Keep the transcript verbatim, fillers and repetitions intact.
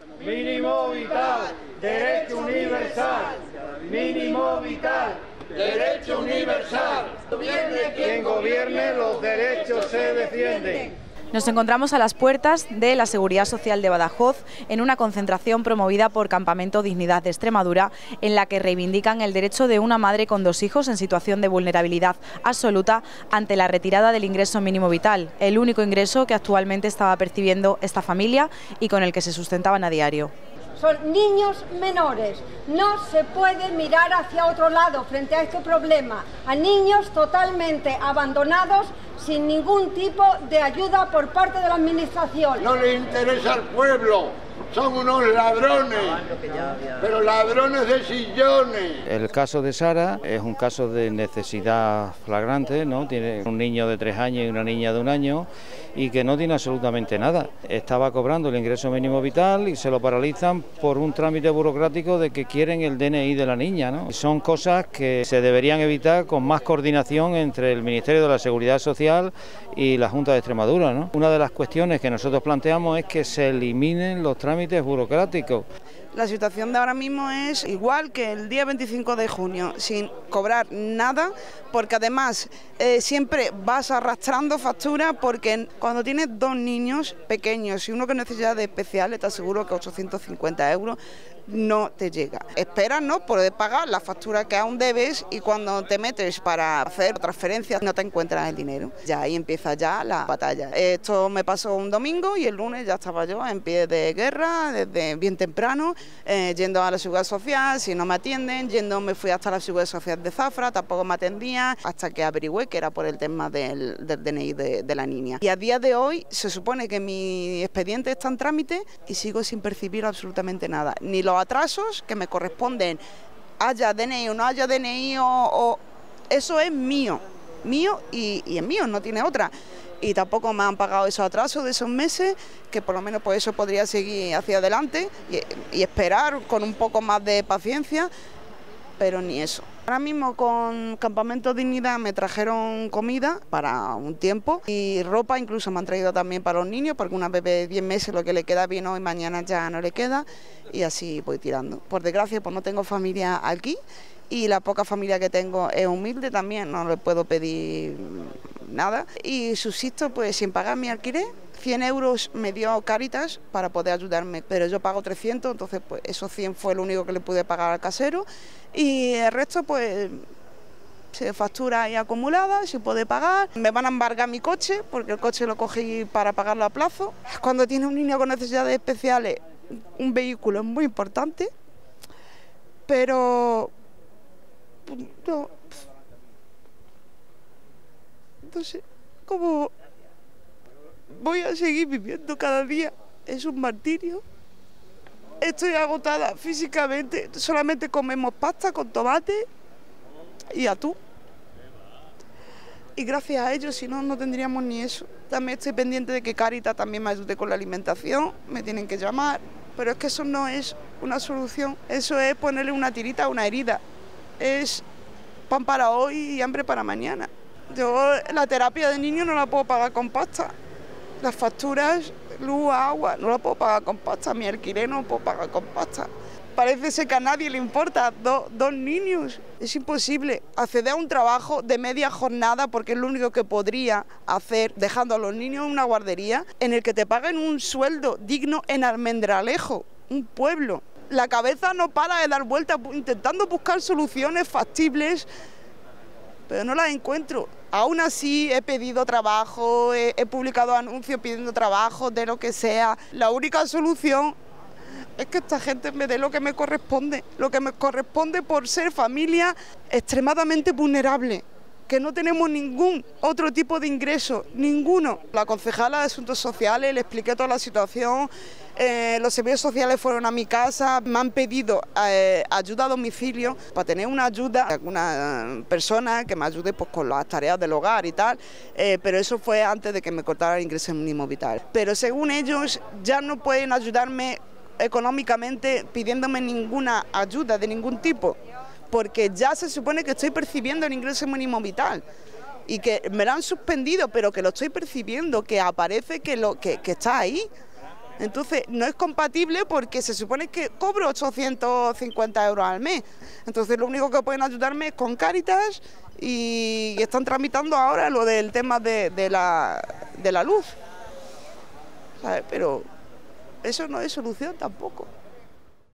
Mínimo vital, derecho universal. Mínimo vital, derecho universal. Quien gobierne, los derechos se defienden. Nos encontramos a las puertas de la Seguridad Social de Badajoz en una concentración promovida por Campamento Dignidad de Extremadura, en la que reivindican el derecho de una madre con dos hijos en situación de vulnerabilidad absoluta ante la retirada del ingreso mínimo vital, el único ingreso que actualmente estaba percibiendo esta familia y con el que se sustentaban a diario. Son niños menores, no se puede mirar hacia otro lado frente a este problema, a niños totalmente abandonados sin ningún tipo de ayuda por parte de la administración. No les interesa al pueblo, son unos ladrones, pero ladrones de sillones. El caso de Sara es un caso de necesidad flagrante, ¿no? Tiene un niño de tres años y una niña de un año y que no tiene absolutamente nada. Estaba cobrando el ingreso mínimo vital y se lo paralizan por un trámite burocrático de que quieren el D N I de la niña, ¿no? Son cosas que se deberían evitar con más coordinación entre el Ministerio de la Seguridad Social y la Junta de Extremadura, ¿no? Una de las cuestiones que nosotros planteamos es que se eliminen los trámites burocráticos. La situación de ahora mismo es igual que el día veinticinco de junio, sin cobrar nada, porque además eh, siempre vas arrastrando facturas, porque cuando tienes dos niños pequeños y uno con necesidades especiales, te aseguro que ochocientos cincuenta euros no te llega. Esperas no poder pagar la factura que aún debes y cuando te metes para hacer transferencias no te encuentras el dinero. Ya ahí empieza ya la batalla. Esto me pasó un domingo y el lunes ya estaba yo en pie de guerra desde bien temprano, eh, yendo a la Seguridad Social, si no me atienden, yendo me fui hasta la Seguridad Social de Zafra, tampoco me atendía, hasta que averigüé que era por el tema del, del D N I de, de la niña. Y a día de hoy se supone que mi expediente está en trámite y sigo sin percibir absolutamente nada, ni los atrasos que me corresponden, haya D N I o no haya D N I, o, o eso es mío, mío y, y es mío, no tiene otra. Y tampoco me han pagado esos atrasos de esos meses, que por lo menos por eso podría seguir hacia adelante y, y esperar con un poco más de paciencia, pero ni eso. Ahora mismo con Campamento Dignidad me trajeron comida para un tiempo y ropa, incluso me han traído también para los niños, porque una bebé de diez meses lo que le queda bien hoy, mañana ya no le queda, y así voy tirando. Por desgracia pues no tengo familia aquí y la poca familia que tengo es humilde también, no le puedo pedir nada y subsisto pues sin pagar mi alquiler. cien euros me dio Cáritas para poder ayudarme, pero yo pago trescientos, entonces pues esos cien fue lo único que le pude pagar al casero y el resto pues se factura ahí acumulada, se puede pagar. Me van a embargar mi coche porque el coche lo cogí para pagarlo a plazo. Cuando tiene un niño con necesidades especiales, un vehículo es muy importante, pero no, no sé cómo voy a seguir viviendo cada día. Es un martirio. Estoy agotada físicamente. Solamente comemos pasta con tomate y atún. Y gracias a ellos, si no, no tendríamos ni eso. También estoy pendiente de que Cáritas también me ayude con la alimentación. Me tienen que llamar. Pero es que eso no es una solución. Eso es ponerle una tirita a una herida. Es pan para hoy y hambre para mañana. Yo la terapia de niño no la puedo pagar con pasta. Las facturas, luz, agua, no la puedo pagar con pasta, mi alquiler no lo puedo pagar con pasta. Parece ser que a nadie le importa, Do, dos niños, es imposible acceder a un trabajo de media jornada porque es lo único que podría hacer dejando a los niños en una guardería en el que te paguen un sueldo digno en Almendralejo, un pueblo. La cabeza no para de dar vueltas intentando buscar soluciones factibles, pero no las encuentro. Aún así he pedido trabajo, he, he publicado anuncios pidiendo trabajo, de lo que sea. La única solución es que esta gente me dé lo que me corresponde, lo que me corresponde por ser familia extremadamente vulnerable, que no tenemos ningún otro tipo de ingreso, ninguno. La concejala de Asuntos Sociales le expliqué toda la situación. Eh, los servicios sociales fueron a mi casa, me han pedido eh, ayuda a domicilio para tener una ayuda de alguna persona que me ayude pues, con las tareas del hogar y tal, eh, pero eso fue antes de que me cortara el ingreso mínimo vital. Pero según ellos ya no pueden ayudarme económicamente pidiéndome ninguna ayuda de ningún tipo, porque ya se supone que estoy percibiendo el ingreso mínimo vital y que me lo han suspendido, pero que lo estoy percibiendo, que aparece que, lo, que, que está ahí. Entonces no es compatible porque se supone que cobro ochocientos cincuenta euros al mes. Entonces lo único que pueden ayudarme es con Cáritas y están tramitando ahora lo del tema de, de, la, de la luz. ¿Sabes? Pero eso no es solución tampoco.